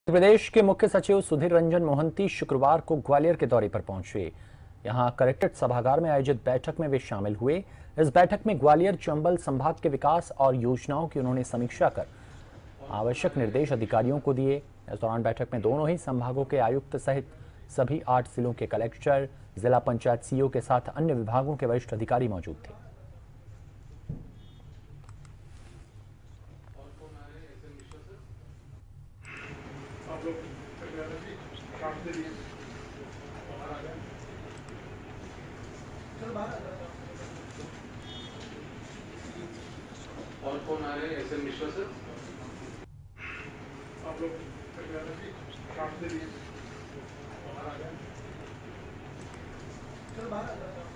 मध्य प्रदेश के मुख्य सचिव सुधीर रंजन मोहंती शुक्रवार को ग्वालियर के दौरे पर पहुंचे। यहां कलेक्ट्रेट सभागार में आयोजित बैठक में वे शामिल हुए। इस बैठक में ग्वालियर चंबल संभाग के विकास और योजनाओं की उन्होंने समीक्षा कर आवश्यक निर्देश अधिकारियों को दिए। इस दौरान बैठक में दोनों ही संभागों के आयुक्त सहित सभी 8 जिलों के कलेक्टर, जिला पंचायत सीईओ के साथ अन्य विभागों के वरिष्ठ अधिकारी मौजूद थे। और कौन आ रहे हैं? SM Mishra sir. आप लोग काट दे दिए। चल बाहर